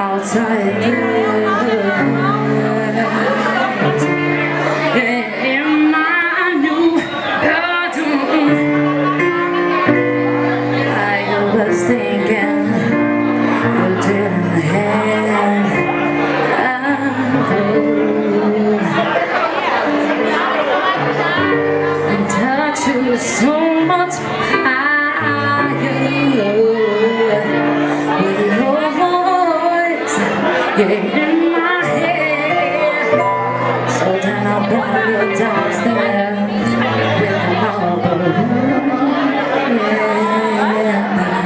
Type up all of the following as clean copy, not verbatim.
outside in my new bedroom. I was thinking you didn't have and touch you so much higher with your voice, yeah, in my head. So then I'll bring you downstairs with a marble, yeah.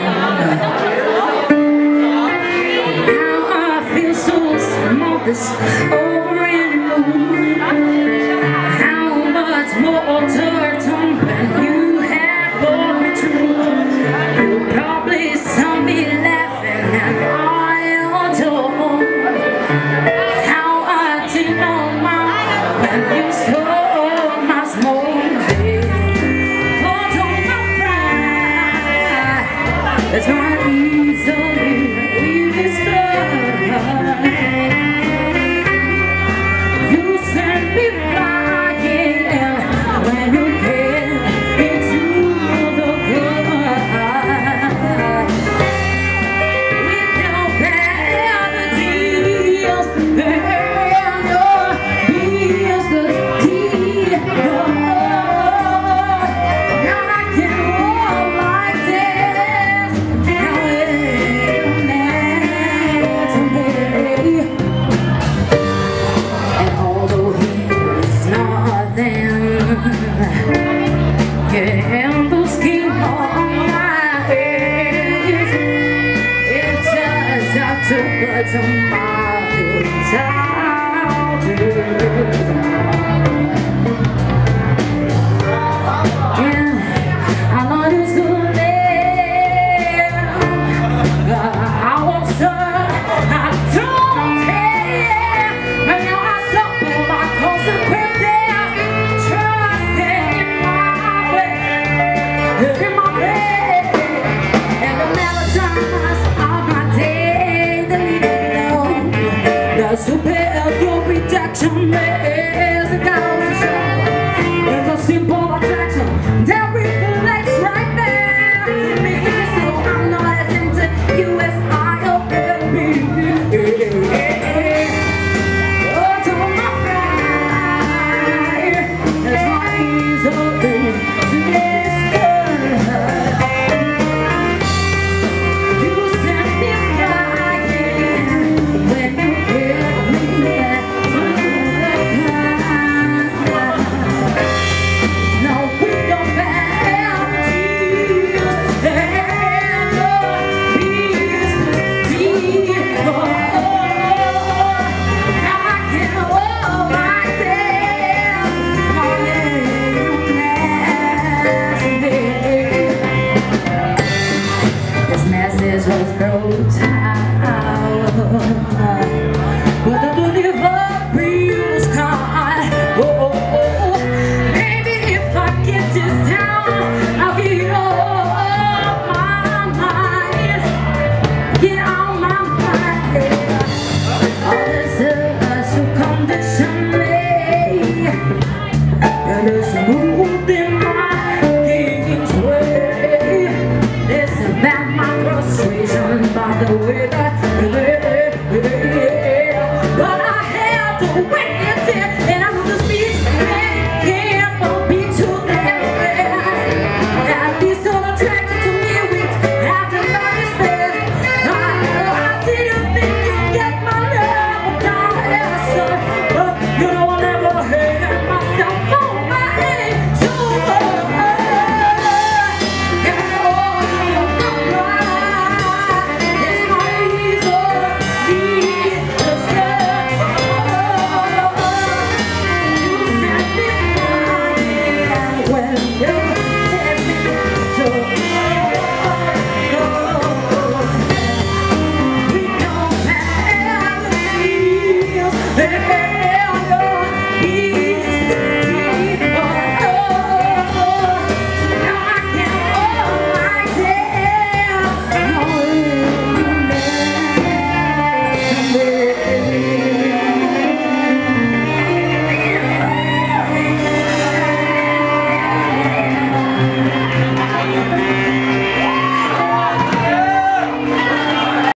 Now I feel so small, this over in the moon. How much more dirt when you had brought me to? You probably saw me laughing at my own door. How I did not mind when you stole my small day. Oh, don't cry. It's not easily destroyed. You sent me flying when you get into the good. With no bad deals, there are no yesterday. Now I can walk like this. Now it's today. And although he's not there, candles keep on my head. It just have to put some miles out. Yeah, I know this good man. I won't stop, I don't care. But now I suffer my consequences. Trusting in my way, and the melodies of my day, the leading on the super your rejection is a